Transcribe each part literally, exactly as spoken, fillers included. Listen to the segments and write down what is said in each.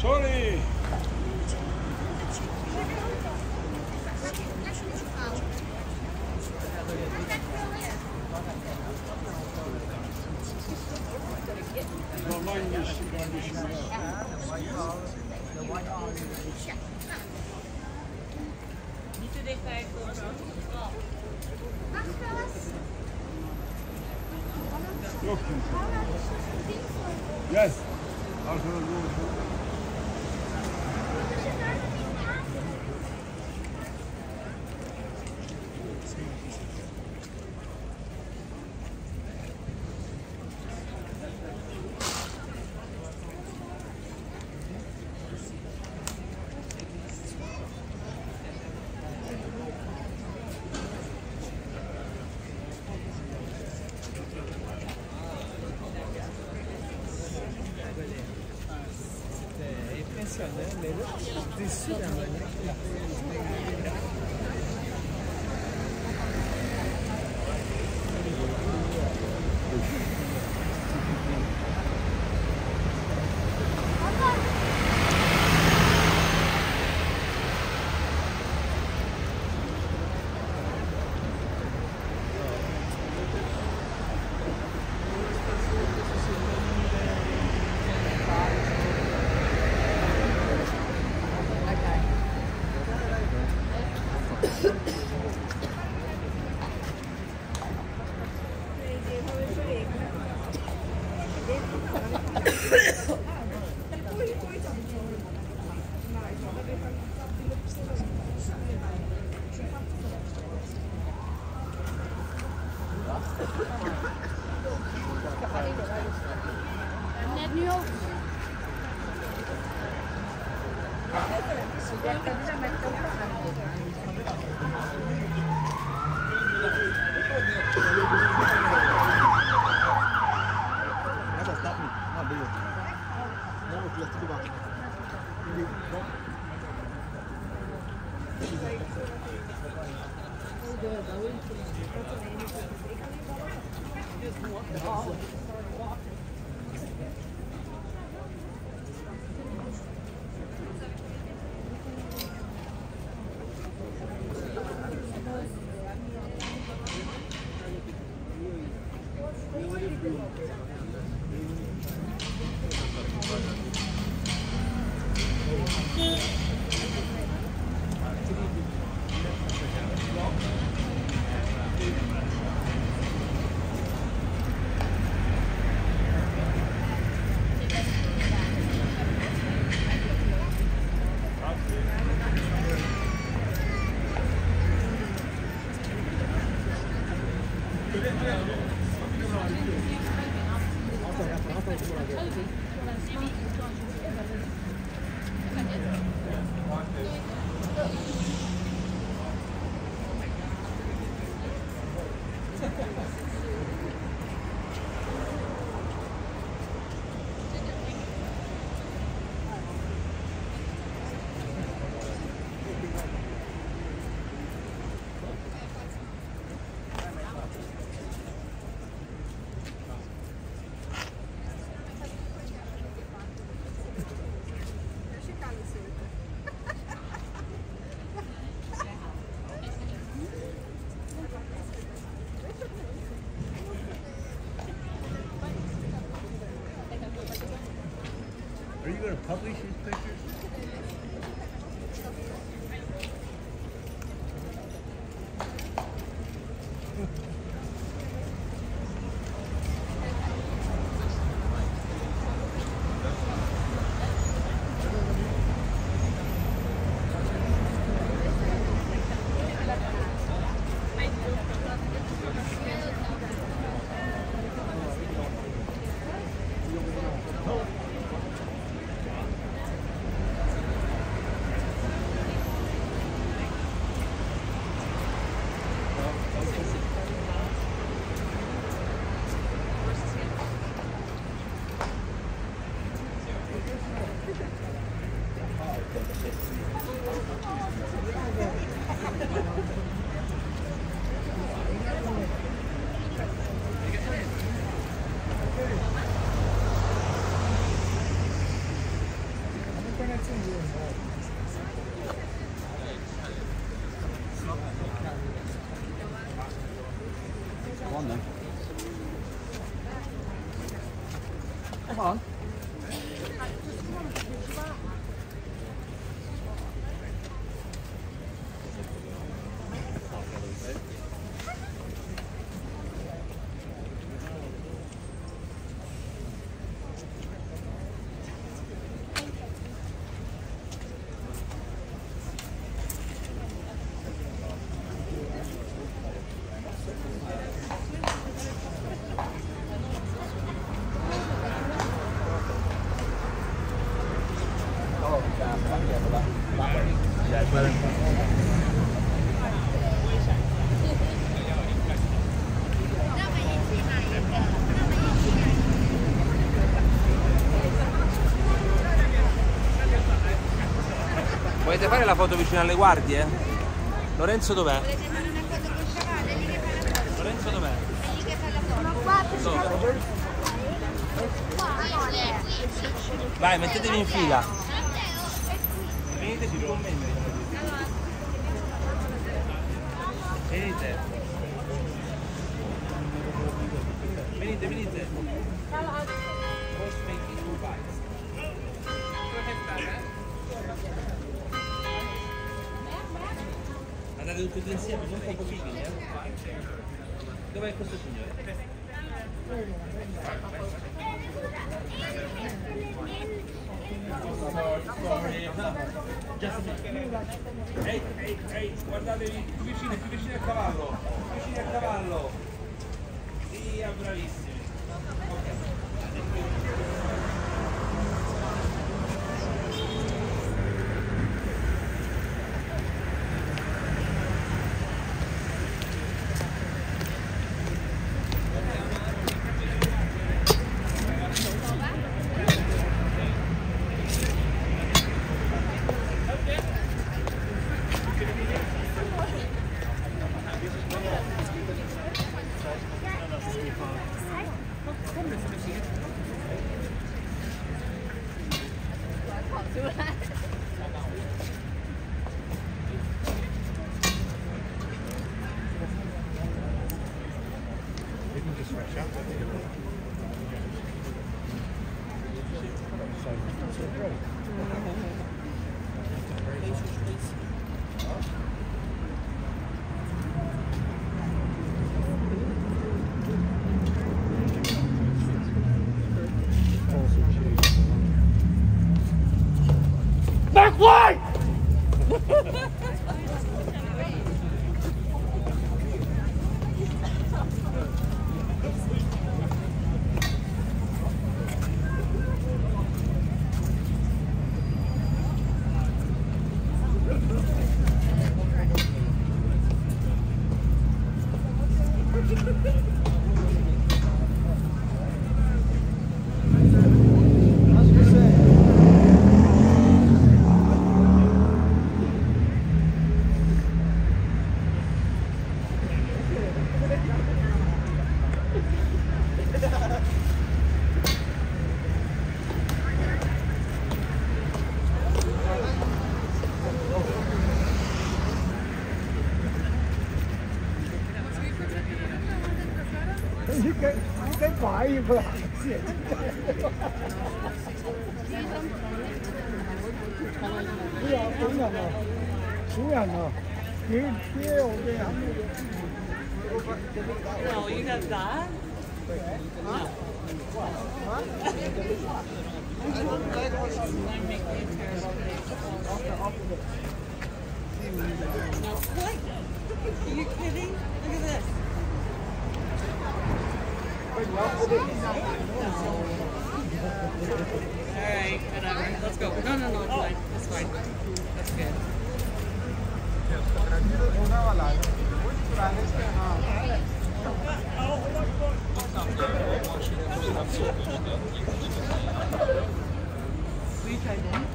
Sorry. Normalmiş kardeşim ya. Niet te dicht bij het Yok kimse. Gel. Arkada doğru. Net nu ook. Dat staat niet. Nou, doe het. Dan wordt het te wachten. Are you going to publish these pictures? Come on then. Come on. Volete fare la foto vicino alle guardie? Lorenzo dov'è? Volete fare una foto con Sciavale? È lì che fa la foto. Lorenzo dov'è? È lì che fa la foto. Dove? Vai, mettetevi in fila. Venite qui con me. Venite. Venite, venite. Andate tutti e due insieme, non troppo figli, eh? Dov'è questo signore? Ehi, ehi, ehi, guardatevi più vicini, più vicini al cavallo, più vicini al cavallo. Via, bravissimi. Back wide! You can, you can buy it, but yeah, đúng rồi, đúng rồi, kia kia ở đây không. No, you have that? No, what? Are you kidding? Look at this. Alright, whatever. Let's go. No, no, no, it's fine. It's fine. That's good. Will you try that?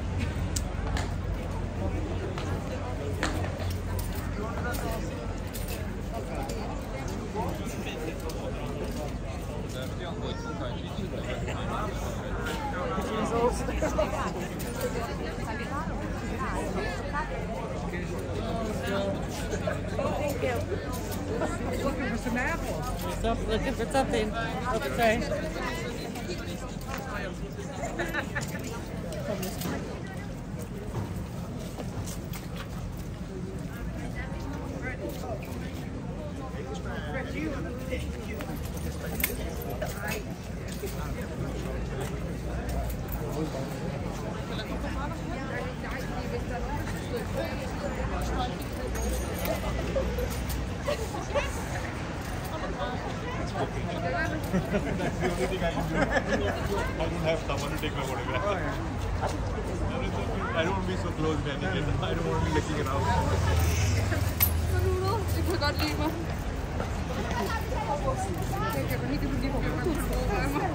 Looking for some apples. So looking for something. Okay. That's the only thing I can do. I don't have someone to take my photograph. Oh, yeah. I don't want to be so close to anything. I don't want to be looking around. Ik forgot lige mig. Jeg kan ikke blive på mig.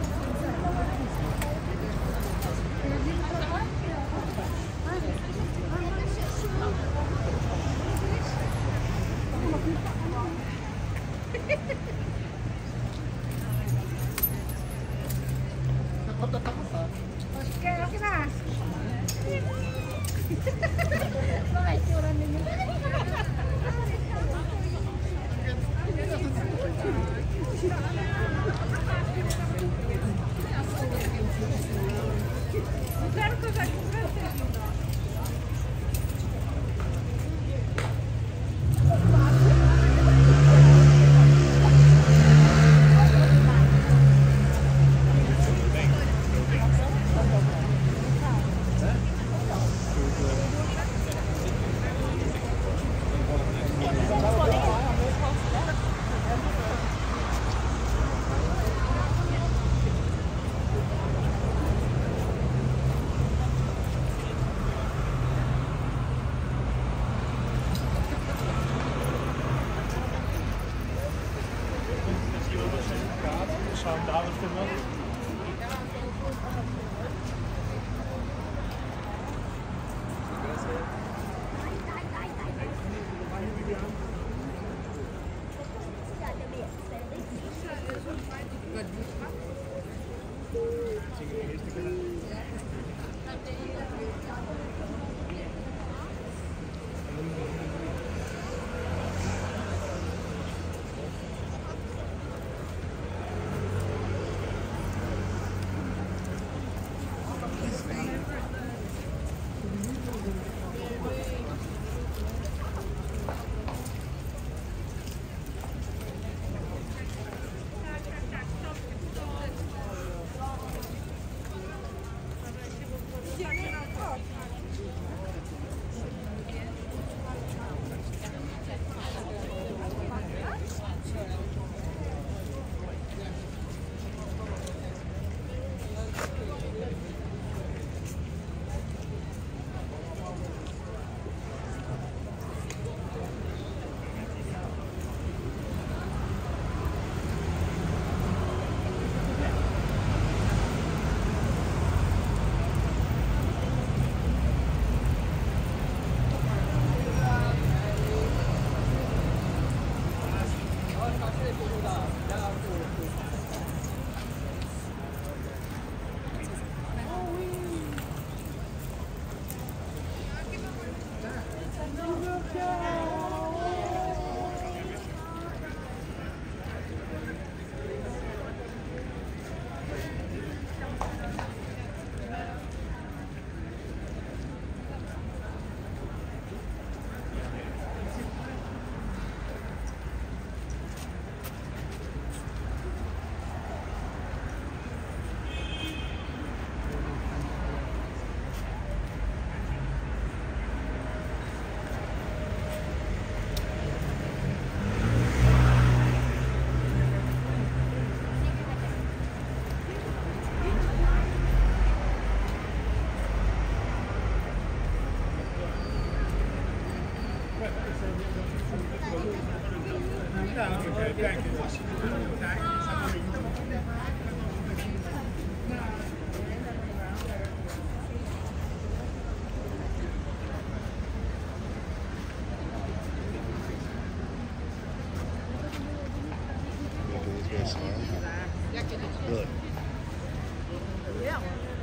Thank you. Good. Yeah.